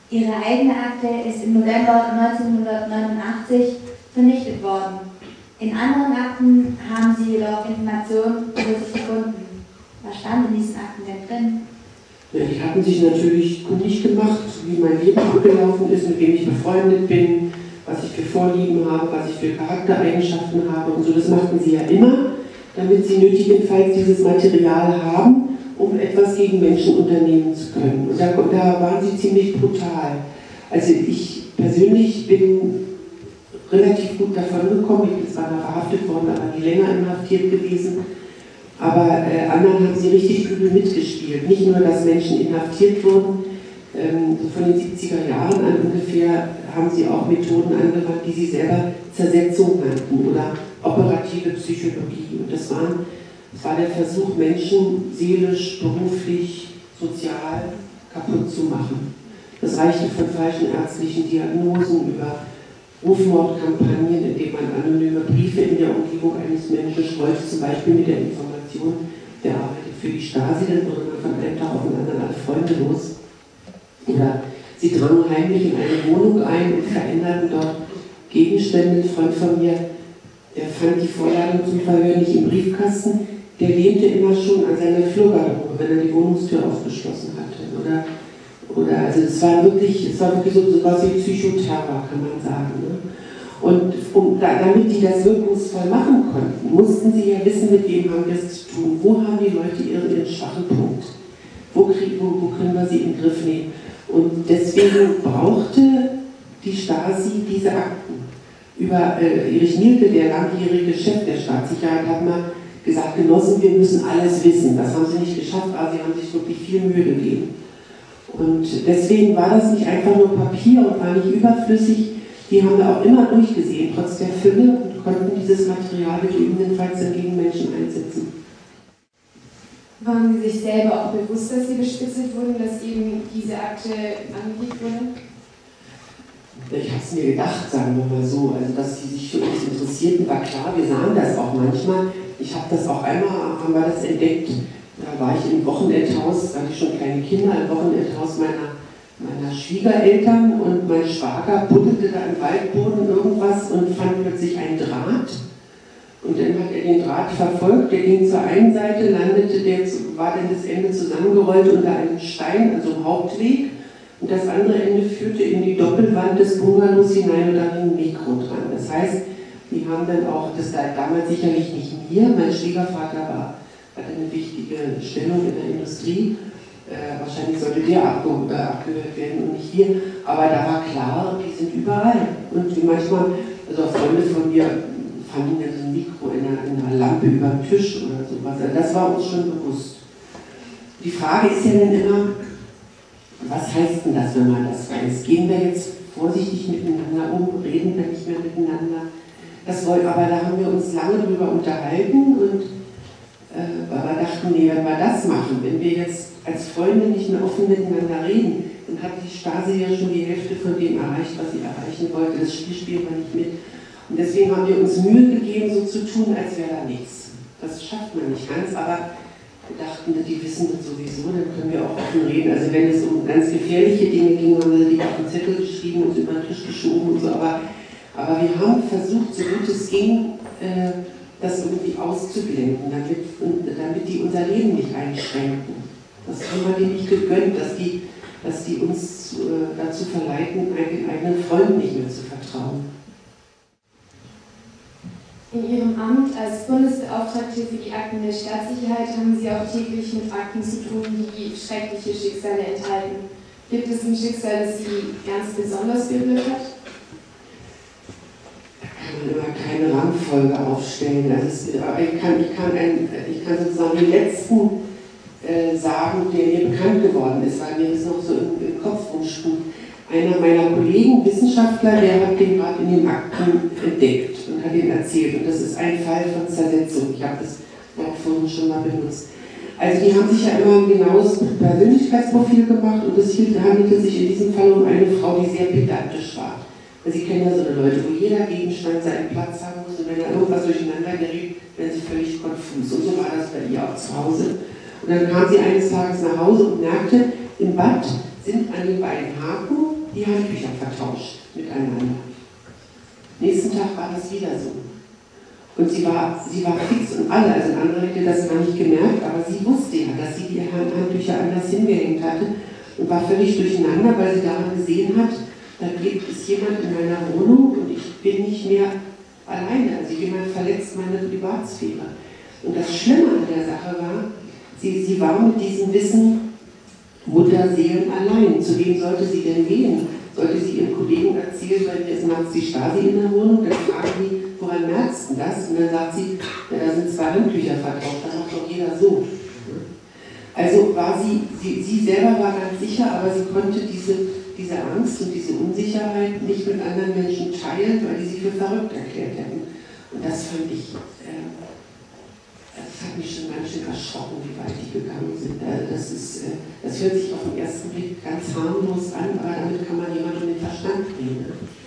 Ihre eigene Akte ist im November 1989 vernichtet worden. In anderen Akten haben Sie jedoch Informationen über sich gefunden. Was stand in diesen Akten denn drin? Ja, die hatten sich natürlich kundig gemacht, wie mein Leben abgelaufen ist, mit wem ich befreundet bin, was ich für Vorlieben habe, was ich für Charaktereigenschaften habe und so. Das machten sie ja immer, damit sie nötigenfalls dieses Material haben, um etwas gegen Menschen unternehmen zu können. Und da waren sie ziemlich brutal. Also ich persönlich bin relativ gut davon gekommen. Ich bin zwar noch verhaftet worden, aber nie länger inhaftiert gewesen. Aber anderen haben sie richtig übel mitgespielt. Nicht nur, dass Menschen inhaftiert wurden, von den 70er Jahren an ungefähr haben sie auch Methoden angewandt, die sie selber Zersetzung nannten oder operative Psychologie. Und das war der Versuch, Menschen seelisch, beruflich, sozial kaputt zu machen. Das reichte von falschen ärztlichen Diagnosen über Rufmordkampagnen, indem man anonyme Briefe in der Umgebung eines Menschen schreibt, zum Beispiel mit der Information, der arbeitet für die Stasi, dann wurde man von einem Tag auf den anderen alle Freunde los. Oder sie drangen heimlich in eine Wohnung ein und veränderten dort Gegenstände. Ein Freund von mir, der fand die Vorladung zum Verhör nicht im Briefkasten, der lehnte immer schon an seiner Flurgarderobe, wenn er die Wohnungstür aufgeschlossen hatte. Oder also es war wirklich so was wie Psychoterror, kann man sagen. Ne? Und damit die das wirkungsvoll machen konnten, mussten sie ja wissen, mit wem haben wir es zu tun. Wo haben die Leute ihren schwachen Punkt? Wo können wir sie in den Griff nehmen? Und deswegen brauchte die Stasi diese Akten. Über Erich Mielke, der langjährige Chef der Staatssicherheit, hat mal gesagt, Genossen, wir müssen alles wissen. Das haben sie nicht geschafft, aber sie haben sich wirklich viel Mühe gegeben. Und deswegen war das nicht einfach nur Papier und war nicht überflüssig. Die haben wir auch immer durchgesehen, trotz der Fülle, und konnten dieses Material gegebenenfalls dann gegen Menschen einsetzen. Waren Sie sich selber auch bewusst, dass Sie bespitzelt wurden, dass eben diese Akte angelegt wurde? Ich habe es mir gedacht, sagen wir mal so. Also, dass die sich für uns interessierten, war klar. Wir sahen das auch manchmal. Ich habe das auch einmal, haben wir das entdeckt. Da war ich im Wochenendhaus, da hatte ich schon kleine Kinder, im Wochenendhaus meiner Schwiegereltern, und mein Schwager buddelte da im Waldboden irgendwas und fand plötzlich einen Draht. Und dann hat er den Draht verfolgt, der ging zur einen Seite, war dann das Ende zusammengerollt unter einem Stein, also im Hauptweg, und das andere Ende führte in die Doppelwand des Bungalows hinein und da hing ein Mikro dran. Das heißt, die haben dann auch, das lag damals sicherlich nicht mir, mein Schwiegervater hatte eine wichtige Stellung in der Industrie, wahrscheinlich sollte der abgehört werden und nicht hier, aber da war klar, die sind überall. Und wie manchmal, also Freunde von mir fanden ja so ein Mikro in einer Lampe über dem Tisch oder sowas, also das war uns schon bewusst. Die Frage ist ja dann immer, was heißt denn das, wenn man das weiß? Gehen wir jetzt vorsichtig miteinander um, reden wir nicht mehr miteinander? Aber da haben wir uns lange drüber unterhalten und aber dachten, nee, wenn wir das machen, wenn wir jetzt als Freunde nicht mehr offen miteinander reden, dann hat die Stasi ja schon die Hälfte von dem erreicht, was sie erreichen wollte. Das Spiel spielen wir nicht mit. Und deswegen haben wir uns Mühe gegeben, so zu tun, als wäre da nichts. Das schafft man nicht ganz, aber wir dachten, die wissen das sowieso, dann können wir auch offen reden. Also wenn es um ganz gefährliche Dinge ging, haben wir die auf den Zettel geschrieben und über den Tisch geschoben und so. Aber wir haben versucht, so gut es ging, das irgendwie auszublenden, damit die unser Leben nicht einschränken. Das haben wir denen nicht gegönnt, dass die uns dazu verleiten, den eigenen Freunden nicht mehr zu vertrauen. In Ihrem Amt als Bundesbeauftragte für die Akten der Staatssicherheit haben Sie auch täglich mit Akten zu tun, die schreckliche Schicksale enthalten. Gibt es ein Schicksal, das Sie ganz besonders berührt hat? Man immer keine Rangfolge aufstellen. Also ich kann sozusagen den letzten sagen, der mir bekannt geworden ist, weil mir das noch so im Kopf rumspult. Einer meiner Kollegen, Wissenschaftler, der hat den gerade in den Akten entdeckt und hat ihn erzählt. Und das ist ein Fall von Zersetzung. Ich habe das Wort vorhin schon mal benutzt. Also die haben sich ja immer ein genaues Persönlichkeitsprofil gemacht und es handelte sich in diesem Fall um eine Frau, die sehr pedantisch war. Sie kennen ja so eine Leute, wo jeder Gegenstand seinen Platz haben muss und wenn da irgendwas durcheinander gerät, werden sie völlig konfus. Und so war das bei ihr auch zu Hause. Und dann kam sie eines Tages nach Hause und merkte, im Bad sind an den beiden Haken die Handtücher vertauscht miteinander. Nächsten Tag war das wieder so. Und sie war fix und alle, also ein anderer hätte das gar nicht gemerkt, aber sie wusste ja, dass sie die Handtücher anders hingehängt hatte und war völlig durcheinander, weil sie daran gesehen hat, da ist jemand in meiner Wohnung und ich bin nicht mehr alleine, also jemand verletzt meine Privatsphäre. Und das Schlimme an der Sache war, sie war mit diesem Wissen Mutterseelen allein. Zu wem sollte sie denn gehen? Sollte sie ihren Kollegen erzählen, weil hier ist nachts die Stasi in der Wohnung, dann fragen die, woran merkst du das? Und dann sagt sie, ja, da sind 2 Handtücher vertauscht, da macht doch jeder so. Also war sie selber war ganz sicher, aber sie konnte diese Angst und diese Unsicherheit nicht mit anderen Menschen teilen, weil die sie für verrückt erklärt hätten. Und das fand ich, das hat mich schon ganz schön erschrocken, wie weit die gegangen sind. Das hört sich auf den ersten Blick ganz harmlos an, aber damit kann man jemanden um den Verstand bringen.